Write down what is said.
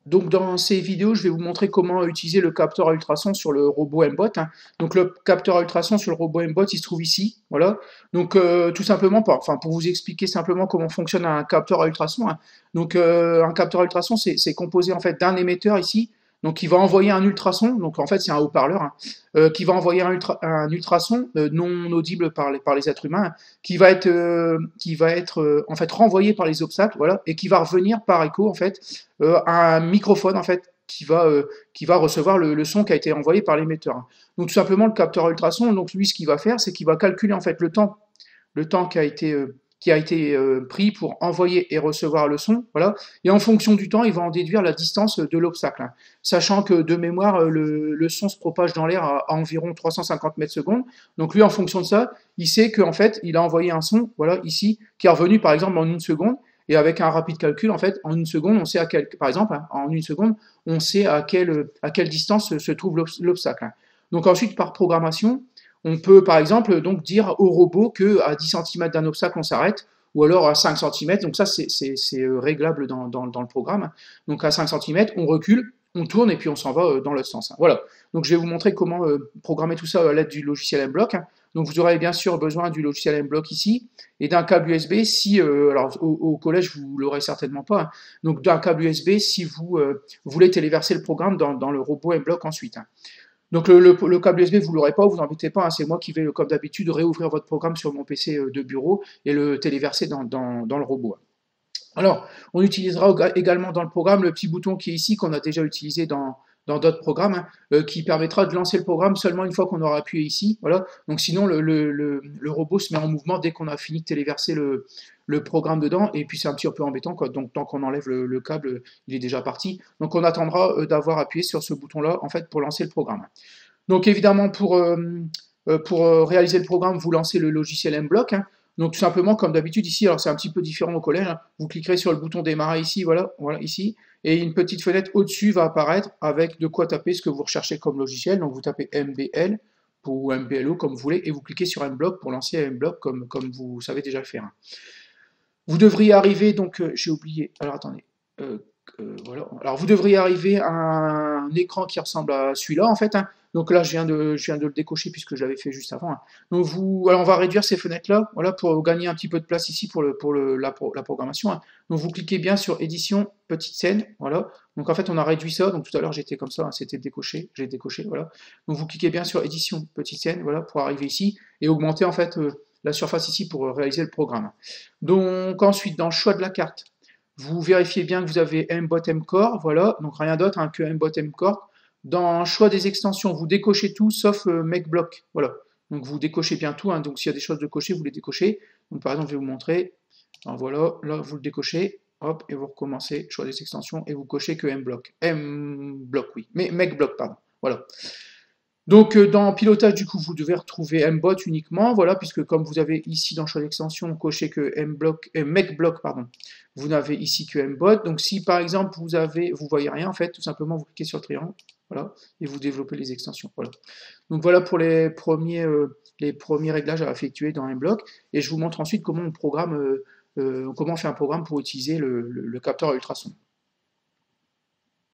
Donc dans ces vidéos, je vais vous montrer comment utiliser le capteur à ultrasons sur le robot Mbot, hein. Donc le capteur à ultrasons sur le robot Mbot, il se trouve ici, voilà. Donc tout simplement, pour vous expliquer simplement comment fonctionne un capteur à ultrasons, hein. Donc un capteur à ultrasons, c'est composé en fait d'un émetteur ici, donc il va envoyer un ultrason, donc en fait c'est un haut-parleur, hein, qui va envoyer un ultrason non audible par les êtres humains, hein, qui va être en fait renvoyé par les obstacles, voilà, et qui va revenir par écho en fait un microphone en fait qui va recevoir le son qui a été envoyé par l'émetteur, hein. Donc tout simplement le capteur à ultrasons, donc lui ce qu'il va faire, c'est qu'il va calculer en fait le temps qui a été pris pour envoyer et recevoir le son, voilà. Et en fonction du temps, il va en déduire la distance de l'obstacle, hein. Sachant que de mémoire, le son se propage dans l'air à environ 350 mètres secondes. Donc lui, en fonction de ça, il sait qu'en fait, il a envoyé un son, voilà, ici, qui est revenu par exemple en une seconde. Et avec un rapide calcul, en fait, en une seconde, on sait par exemple, hein, en une seconde, on sait à quelle distance se trouve l'obstacle, hein. Donc ensuite, par programmation, on peut par exemple donc dire au robot qu'à 10 cm d'un obstacle on s'arrête, ou alors à 5 cm, donc ça c'est réglable dans le programme. Donc à 5 cm, on recule, on tourne et puis on s'en va dans l'autre sens, hein. Voilà, donc je vais vous montrer comment programmer tout ça à l'aide du logiciel Mblock, hein. Donc vous aurez bien sûr besoin du logiciel Mblock ici, et d'un câble USB si, alors au collège vous l'aurez certainement pas, hein. Donc d'un câble USB si vous voulez téléverser le programme dans le robot Mblock ensuite, hein. Donc le câble USB, vous ne l'aurez pas, vous embêtez pas, hein, c'est moi qui vais, comme d'habitude, réouvrir votre programme sur mon PC de bureau et le téléverser dans le robot. Alors, on utilisera également dans le programme le petit bouton qui est ici, qu'on a déjà utilisé dans d'autres programmes, hein, qui permettra de lancer le programme seulement une fois qu'on aura appuyé ici. Voilà. Donc sinon, le robot se met en mouvement dès qu'on a fini de téléverser le programme dedans, et puis c'est un petit peu embêtant, quoi. Donc tant qu'on enlève le câble, il est déjà parti. Donc on attendra d'avoir appuyé sur ce bouton-là, en fait, pour lancer le programme. Donc évidemment, pour réaliser le programme, vous lancez le logiciel Mblock, hein. Donc tout simplement, comme d'habitude ici, alors c'est un petit peu différent au collège, hein, vous cliquerez sur le bouton démarrer ici, voilà, voilà ici, et une petite fenêtre au-dessus va apparaître avec de quoi taper ce que vous recherchez comme logiciel. Donc vous tapez MBL ou MBLO comme vous voulez, et vous cliquez sur Mblock pour lancer Mblock comme vous savez déjà le faire, hein. Vous devriez arriver, donc j'ai oublié, alors attendez, euh, voilà. Alors vous devriez arriver à un écran qui ressemble à celui-là en fait, hein. Donc là je viens de le décocher puisque je l'avais fait juste avant, hein. Donc alors on va réduire ces fenêtres-là, voilà, pour gagner un petit peu de place ici la programmation, hein. Donc vous cliquez bien sur édition, petite scène, voilà. Donc en fait on a réduit ça, donc tout à l'heure j'étais comme ça, hein, c'était décoché, j'ai décoché, voilà. Donc vous cliquez bien sur édition, petite scène, voilà, pour arriver ici et augmenter en fait la surface ici pour réaliser le programme. Donc ensuite dans le choix de la carte, vous vérifiez bien que vous avez Mbot Mcore, voilà, donc rien d'autre hein, que Mbot Mcore. Dans choix des extensions, vous décochez tout sauf MakeBlock, voilà. Donc vous décochez bien tout, hein, donc s'il y a des choses de cocher, vous les décochez. Donc par exemple, je vais vous montrer. Alors voilà, là vous le décochez, hop, et vous recommencez, choix des extensions, et vous cochez que Mblock. Mblock, oui, mais MakeBlock, pardon. Voilà. Donc dans pilotage, du coup, vous devez retrouver mbot uniquement, voilà, puisque comme vous avez ici dans choix d'extension coché que mblock, mecblock, pardon, vous n'avez ici que mbot. Donc si par exemple vous voyez rien en fait, tout simplement vous cliquez sur le triangle, voilà, et vous développez les extensions, voilà. Donc voilà pour les premiers réglages à effectuer dans mblock, et je vous montre ensuite comment on programme, comment on fait un programme pour utiliser le capteur à ultrasons.